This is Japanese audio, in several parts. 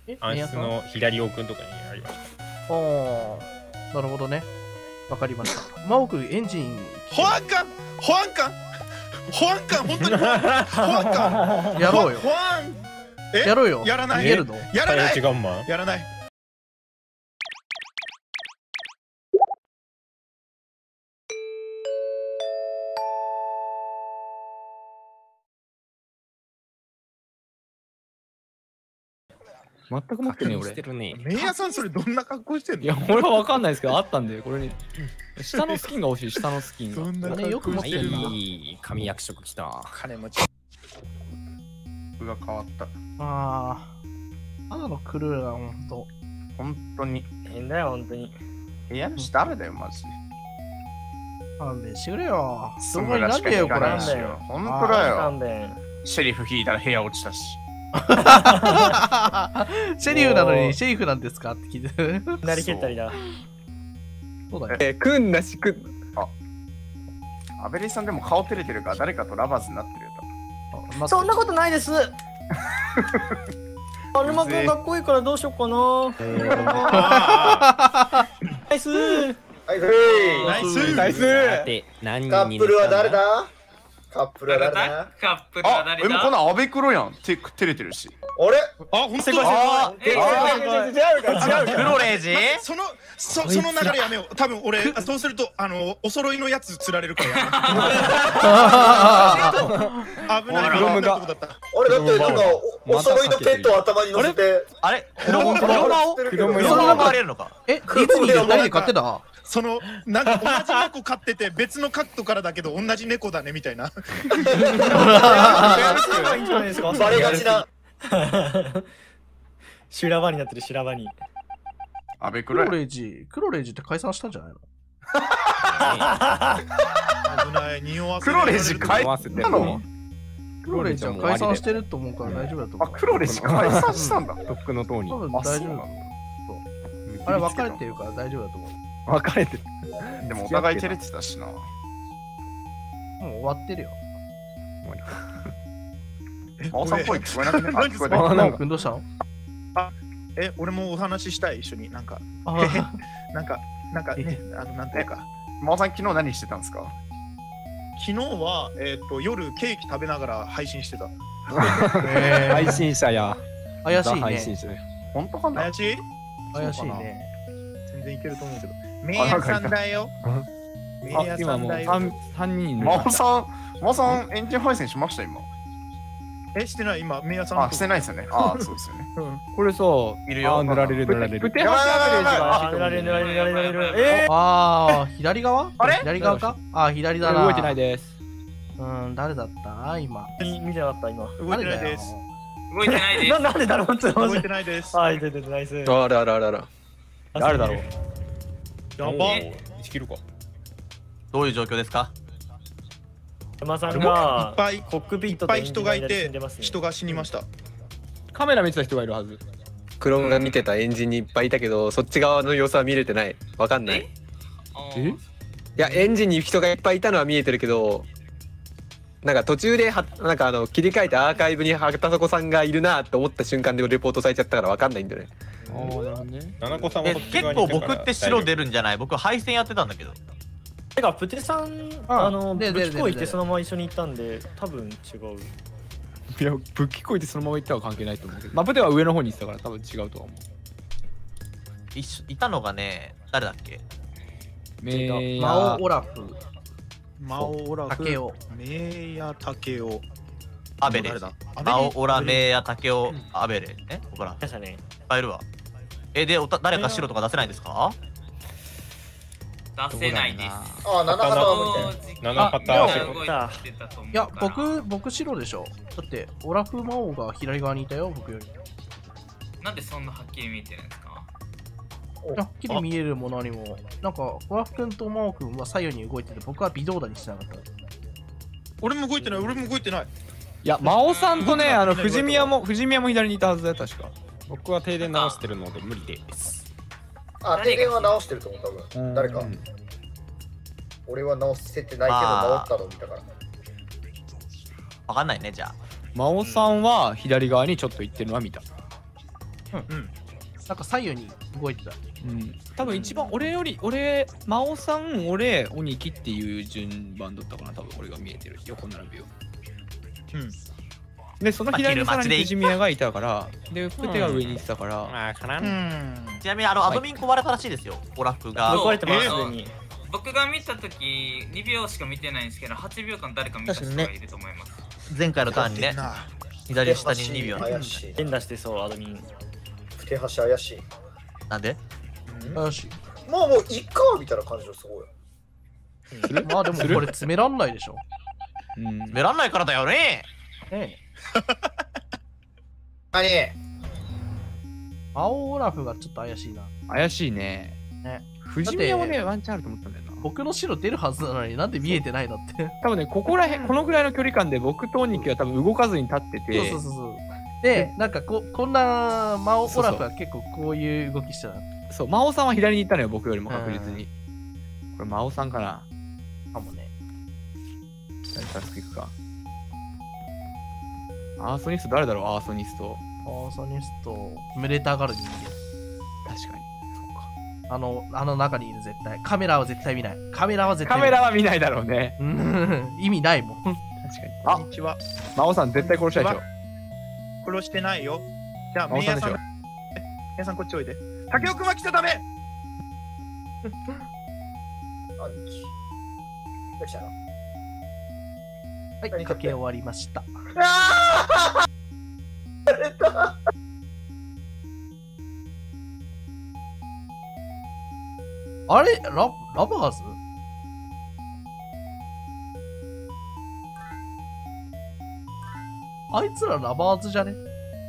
暗室の左奥のとこにありました。 おー、なるほどね。わかりました。真央くんエンジン。 保安官保安官保安官本当に保安官やろうよ。 保安やろうよ。 やらない。 逃げるの？ やらない。 違うマン。 やらない。 全く持ってねえしてるね。 メイヤさんそれどんな格好してんの？ いや、俺は分かんないですけど、あったんで、これに。下のスキンが欲しい、下のスキンが。 そんなねよく持ってるな。 いい神役職来た。 金持ち。服が変わった。 あー、ただのクルーラー、ほんと。 本当に。 変だよ、本当に。 部屋主誰だよ、マジで。 勘弁してくれよ。 そんなしか聞かないしよ。本当だよ。 勘弁。 シェリフ引いたら部屋落ちたし。 シェリフなのにシェリフなんですかって聞いてる。 なりきったりだ。 そうだよ。 くんなしくん。 アベリさんでも顔照れてるから誰かとラバーズになってるよ。 そんなことないです。アルマ君かっこいいからどうしようかな。ナイス。 ナイスナイス。で何人にカップルは誰だ？カップルは誰だ？ カップルはあ、 誰だ？ このアベクロやん。照れてるし。 あれ？ あ、本当違うか。 黒レイジ？その流れやめよう。多分俺そうするとお揃いのやつ釣られるから。危ない。 あれだってなんかお揃いのペットを頭に乗せて。 あれ？ 黒馬を回れるのか。 ディズニーで2人で買ってた？ なんか同じ猫飼ってて別のカットからだけど同じ猫だねみたいな。 バレがちな。 修羅場になってる修羅場に。 アベククロレイジって解散したんじゃないの？ 危ない。匂わせ。クロレイジ解散したの？ クロレイジは解散してると思うから大丈夫だと思う。 あ、クロレイジ解散したんだ。 とっくの塔に。 多分大丈夫だと思う。あれ別れてるから大丈夫だと思う。 別れてる。 でもお互い照れてたしな。 もう終わってるよ。 真央さんっぽい聞こえなくね？聞こえた。 真央くんどうしたの？ 俺もお話したい一緒になんかなんかねなんていうか。真央さん昨日何してたんですか？昨日は夜ケーキ食べながら配信してた。 配信者や。 怪しいね。 本当かな？怪しいね。 全然いけると思うけど。メイヤさんだよ。メイヤさんだよ。 3人。 真央さんエンジン配線しました今。してない今メイヤさん。してないですよね。そうですよね。 これさ、 いるよ。 塗られる。 塗られる。 左側？ あれ？ 左側か？左だな。 動いてないです。 誰だった今。 見てなかった今。 動いてないです。 動いてないです。 なんでだろうって。 動いてないです。 はい、出てナイス。 あら。誰だろう。 やば。 1キロか。 どういう状況ですか？ 山さんがいっぱいコックピットいっぱい人がいて人が死にました。 カメラ見てた人がいるはず。 クローンが見てたエンジンにいっぱいいたけど、そっち側の様子は見れてない。わかんない。いや、エンジンに人がいっぱいいたのは見えてるけど、なんか途中でなんか切り替えてアーカイブに畑底さんがいるなって思った瞬間でレポートされちゃったからわかんないんだよね。 なるほどね。 七子さんは結構僕って白出るんじゃない？僕配線やってたんだけど。 てかプテさん武器こいてそのまま一緒に行ったんで多分違う。 いや、武器こいてそのまま行ったは関係ないと思うけど。プテは上の方に行ってたから多分違うとは思う。 いたのがね、誰だっけ？ マオオラフ。 竹雄。メイヤ竹雄。 アベレ。マオオラメイヤ竹雄アベレ。ほら。 いいるわ。で、誰か白とか出せないんですか？ 出せないです。 七旗は無理だよ。 七旗は白。 いや、僕白でしょ。だってオラフ魔王が左側にいたよ、僕より。 なんでそんなはっきり見えてるんですか？ はっきり見えるものにも、なんかオラフ君と魔王君は左右に動いてて、僕は微動だにしてなかった。 俺も動いてない。 いや、真央さんとね、藤宮も左にいたはずだよ、確か。 僕は停電直してるので無理です。 停電は直してると思う、多分。誰か。俺は直せてないけど、直ったの見たから。 わかんないね、じゃあ。 真央さんは左側にちょっと行ってるのは見た。 なんか左右に動いてた。 多分一番俺、真央さん、俺、鬼木っていう順番だったかな、多分俺が見えてる。横並びを。で、その左にさらに藤宮がいたから、で、プテが上にいてたから。 ちなみにアドミン壊れたらしいですよ、オラフが。 壊れてます、すでに。 僕が見たとき2秒しか見てないんですけど、8秒間誰か見た人がいると思います。 前回のターンにね、左下に2秒連打してそう、アドミン。 ふてはし怪しい。 なんで怪しい。 もういっかみたいな感じのすごい。 まあでもこれ詰めらんないでしょ。 詰めらんないからだよね。 何？ 青オラフがちょっと怪しいな。 怪しいね。藤宮はね、ワンチャンあると思ったんだよな。 僕の白出るはずなのになんで見えてないのって。 多分ね、このぐらいの距離感で僕と鬼木は多分動かずに立ってて。 そう。で、なんかこんな魔王オラフは結構こういう動きしてた。 そう、魔王さんは左に行ったのよ、僕よりも確実に。これ魔王さんかな。 かもね。 タスクいくか。アーソニスト誰だろう、アーソニスト。 群れたがる人間。 確かに。 あの中にいる絶対。カメラは絶対見ない。カメラは見ないだろうね。 意味ないもん。確かに。 こんにちは。 魔王さん絶対殺したいでしょ。 殺してないよ。じゃあ、メイヤさん。メイヤさんこっちおいで。竹雄くんは来ちゃダメ。 兄貴。どうしたの？ はい、かけ終わりました。あれラバーズあいつらラバーズじゃね？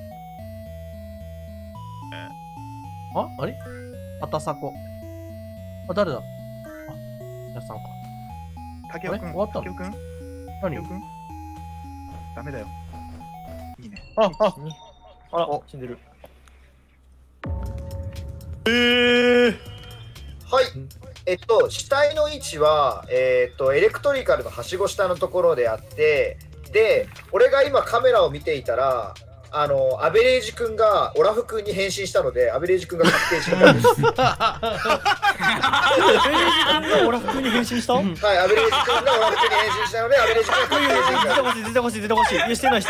あれあたさこ。誰だ？皆さんか。 竹雄くん。 終わったの？ 竹雄くん？ 何？ ダメだよ。いいね。 あら、死んでる。 はい。死体の位置は、エレクトリカルのはしご下のところであって、で、俺が今カメラを見ていたら、アベレージ君がオラフ君に変身したので、アベレージ君が確定してたんです。 アベレージ君がオラフ君に変身した？はい、 アベレージ君がオラフ君に変身したので、アベレージ君が確定してた。 出てほしい。いや、してない。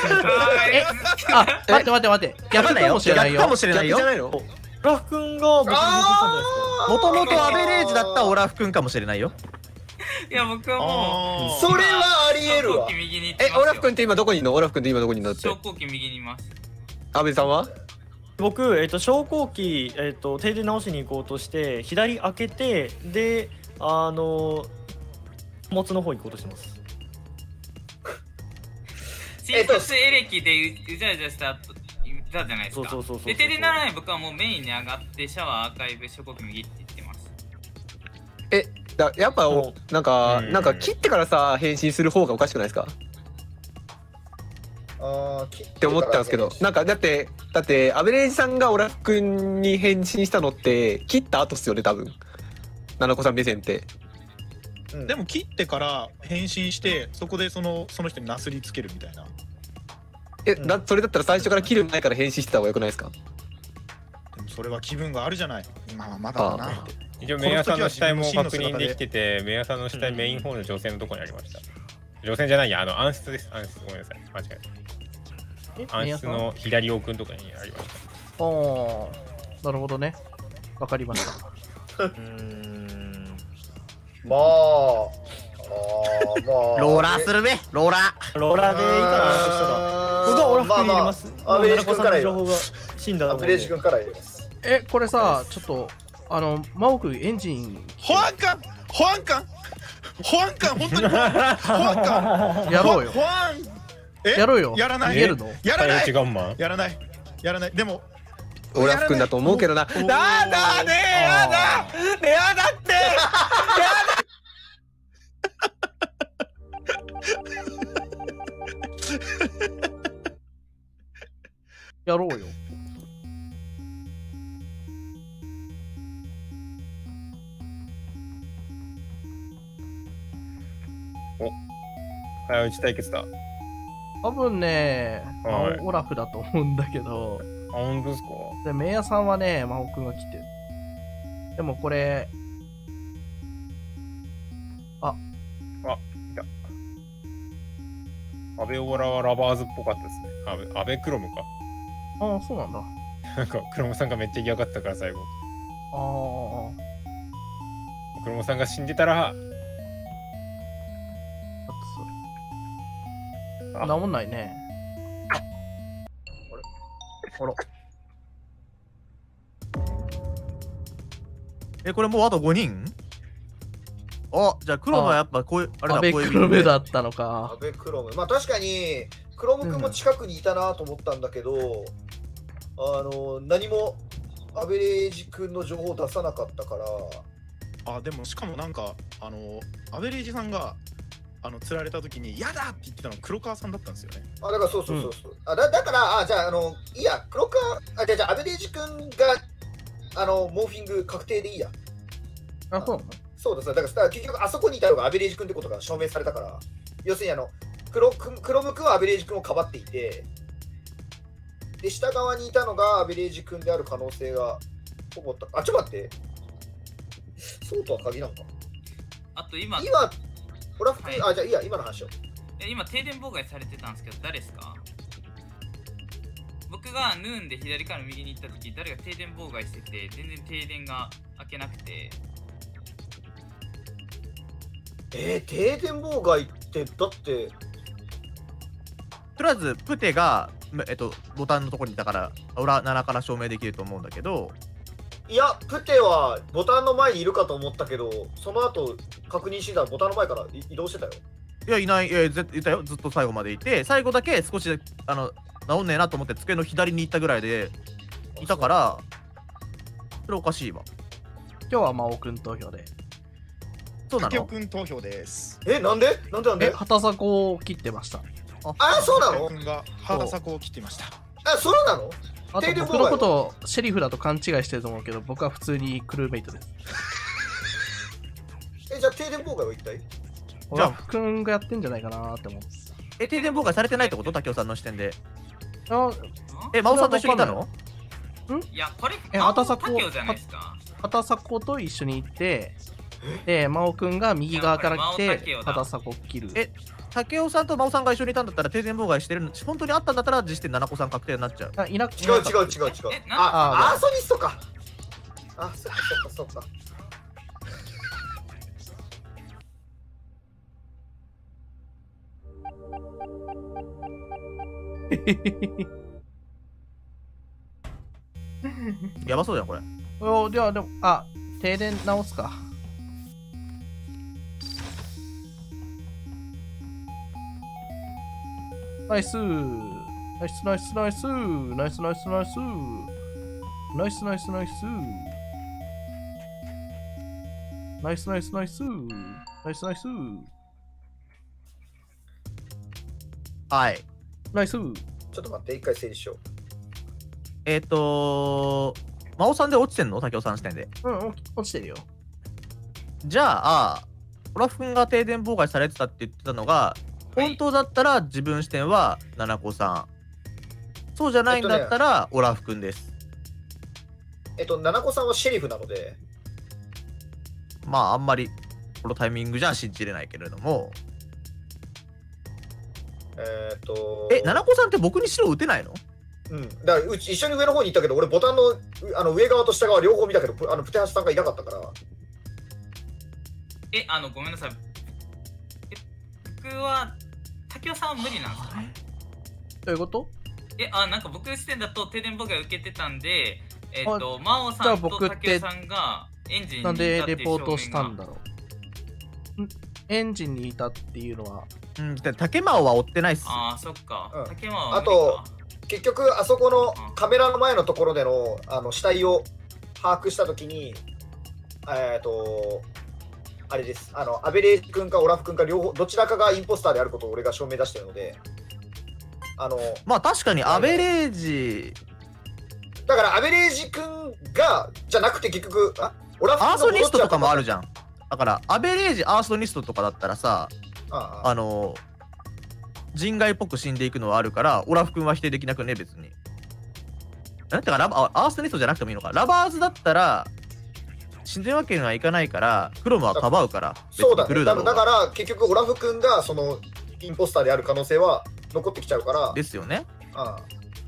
待って。逆かもしれないよ。 逆かもしれないよ。 オラフ君が僕に変身したんじゃないですか。 もともとアベレージだったオラフ君かもしれないよ。 いや、僕はもうそれはありえるわ。 オラフ君って今どこにいるの？オラフ君って今どこにいるのって。 昇降機右にいます。 安倍さんは？ 僕、昇降機、停電直しに行こうとして、左開けて、で、貨物の方行こうとしてます。 新卒エレキでうじゃうじゃしたじゃないですか。で、停電ならない僕はもうメインに上がって、シャワー、アーカイブ、昇降機右って言ってます。 やっぱなんか切ってからさ変身する方がおかしくないですか？って思ったんですけど、なんかだってアベレージさんがオラフ君に変身したのって切った後っすよね多分。七子さん目線って。 でも切ってから変身してそこでその人になすりつけるみたいな。 それだったら最初から切る前から変身してた方がよくないですか？ でもそれは気分があるじゃない。今はまだだなって。 一応メイヤーさんの死体も確認できてて、メイヤーさんの死体メインホールの女性のところにありました。女性じゃないや、暗室です。暗室、ごめんなさい。間違えた。暗室の左奥のところにありました。 なるほどね。わかりました。 まあ、 ローラーするべ、ローラー。 ローラーでいいかな、そしたら。僕はオラフ君に入れます。 アベレージ君から情報が死んだ。 アベレージ君から入れます。 これさ、ちょっと、マオ君エンジン。 保安官本当に保安官やろうよ。やろうよ。 やらない。 見えるの？ やらない。 やらない。 でも、 オラフ君だと思うけどな。やだってやろうよ。 早打ち対決だ。 多分ね、オラフだと思うんだけど。 あ、本当ですか？ で、メイヤさんはね、真帆くんが来てる。でもこれ、 いた。アベオラはラバーズっぽかったですね。アベクロムか。 ああ、そうなんだ。 なんか、クロムさんがめっちゃ嫌がったから、最後。 ああ。 クロムさんが死んでたら、 治んないね。 あら。これもうあと5人？あ、じゃあ黒のはやっぱこういう、あれだ、 アベクロムだったのか。 アベクロム。まあ確かに、クロム君も近くにいたなと思ったんだけど、何もアベレージ君の情報を出さなかったから。 でもしかもなんか、アベレージさんが、釣られた時に、嫌だって言ってたの黒川さんだったんですよね。 だからそう。だから、じゃあ、いや、黒川、じゃあ、アベレージ君が、モーフィング確定でいいや。 あ、そうなの？ そうです。だから結局、あそこにいたのがアベレージ君ってことが証明されたから、要するに、クロム君はアベレージ君をかばっていて、で、下側にいたのがアベレージ君である可能性が起こった。ちょっと待って。そうとは限らんか。 あと今、 オラフ君、じゃあいいや、今の話を。 今、停電妨害されてたんですけど、誰ですか？僕がヌーンで左から右に行った時、誰が停電妨害してて、全然停電が開けなくて。 停電妨害って、だって。 とりあえず、プテが、ボタンのところにいたから、裏7から証明できると思うんだけど、 いや、プテはボタンの前にいるかと思ったけど、その後確認してたらボタンの前から移動してたよ。 いや、いない、いたよ、ずっと最後までいて、最後だけ少し、治んねえなと思って、机の左に行ったぐらいで、いたから、それおかしいわ。 今日は真央くん投票で。 そうなの？ 竹尾くん投票です。 なんで畑迫を切ってました。 そうなの？ 竹尾くんが畑迫を切っていました。 そうなの？ あと僕のことシェリフだと勘違いしてると思うけど、僕は普通にクルーメイトです。 じゃあ停電妨害は一体？ オラフ君がやってんじゃないかなって思う。 停電妨害されてないってこと？竹雄さんの視点で。 真央さんと一緒にいたの？ いや、これ、 畑迫と一緒に行って、で、真央くんが右側から来て、畑迫を切る。 竹雄さんと真央さんが一緒にいたんだったら停電妨害してるの、本当にあったんだったら実点7個さん確定になっちゃう。 違う。アーソニストか。そっか。 やばそうじゃんこれ。 でも停電直すか。ナイスはい。 ナイス。 ちょっと待って、一回整理しよう。 真央さんで落ちてんの？竹雄さん視点で。 落ちてるよ。 じゃあ、オラフ君が停電妨害されてたって言ってたのが、本当だったら自分視点は七子さん。そうじゃないんだったらオラフ君です。 七子さんはシェリフなので。 まあ、あんまりこのタイミングじゃ信じれないけれども。七子さんって僕に白打てないの？ だから一緒に上の方にいたけど、俺ボタンの上側と下側両方見たけど、プテハシさんがいなかったから。 ごめんなさい。僕は竹雄さんは無理なんですか？ どういうこと？ なんか僕視点だと停電妨害受けてたんで、真央さんと竹雄さんがエンジンにいたっていう証明が。 なんでレポートしたんだろう。エンジンにいたっていうのは。 竹真央は追ってないっす。 そっか。竹真央はあと、結局、あそこのカメラの前のところでの死体を把握したときに、あれです。アベレージ君かオラフ君か両方、どちらかがインポスターであることを俺が証明出してるので、 まあ確かにアベレージ。 だからアベレージ君が、じゃなくて結局、 オラフ君アーソニストとかもあるじゃん。だから、アベレージ、アーソニストとかだったらさ、人外っぽく死んでいくのはあるから、オラフ君は否定できなくね、別に。 なんていうかアースネストじゃなくてもいいのか。ラバーズだったら死ぬわけにはいかないから、クロムはかばうから。 そうだね。だから結局オラフ君がそのインポスターである可能性は残ってきちゃうから。 ですよね。 か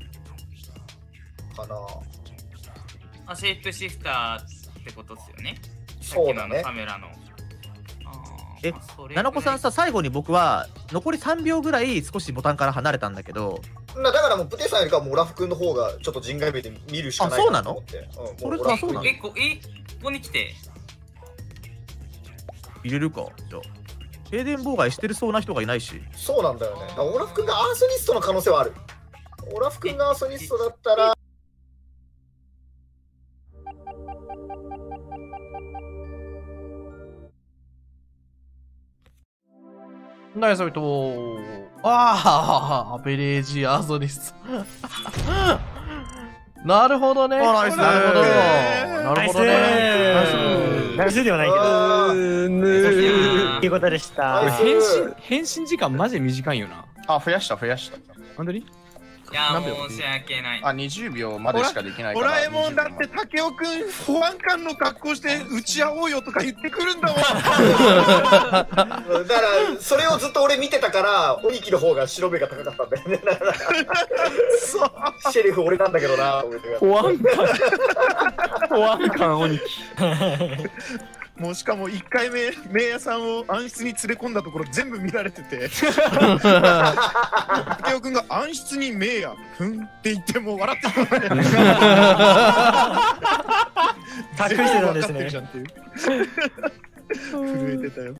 な。 シェイプシフターってことですよね。 そうだね。 カメラの。 ナナコさんさ、最後に僕は残り3秒ぐらい少しボタンから離れたんだけど、 だからもうプテさんよりかもオラフ君の方がちょっと人外目で見るしかないかなと思って。 それとはそうなの？ ここに来て入れるか。じゃあ停電妨害してるそうな人がいないし。 そうなんだよね。オラフ君がアーソニストの可能性はある。オラフ君がアーソニストだったらナイスビット。アベレージアーソニスト。なるほどね。 ナイス。 なるほど。なるほどね。 ナイスではないけど。いいことでした。 返信時間マジで短いよな。 増やした。 本当に？ いや、申し訳ない。 20秒までしかできないから。 ドラえもんだって竹雄くん保安官の格好して打ち合おうよとか言ってくるんだもん。だからそれをずっと俺見てたから鬼木の方が白目が高かったんだよね。そうシェリフ俺なんだけどな。 保安官鬼木。 もうしかも1回目名屋さんを暗室に連れ込んだところ全部見られてて竹雄くんが暗室に名屋ふんって言ってもう笑ってたんだよね。 隠してたんですね。 震えてたよ。